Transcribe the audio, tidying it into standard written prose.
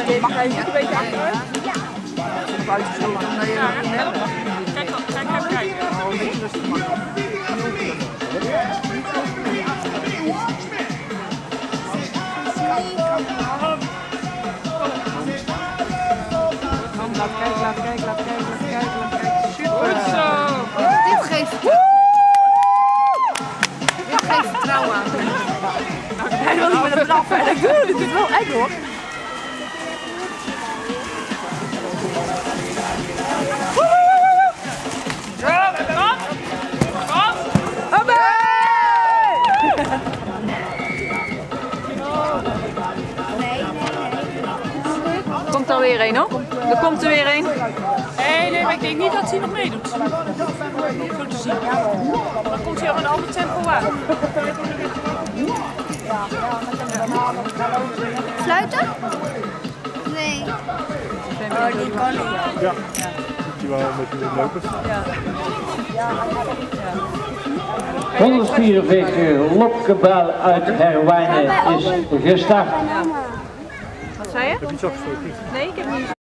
Mag hij een beetje achteruit? Ja. Kijk. Laat kijken. Super. Goed zo. Dit geeft vertrouwen aan. Hij wil niet met een blaf verder doen. Dit is wel eng hoor. Komt er weer een hoor. Er komt er weer een. Nee, maar ik denk niet dat hij nog meedoet. Zo te zien. Dan komt hij al in een ander tempo aan. Fluiten? Nee. Die kan niet. Ja, die wel een beetje lopen. Ja. 144 lokkenbal uit Herwijnen is gestart. Wat zei je? Heb je iets opgestoken? Nee, ik heb niet.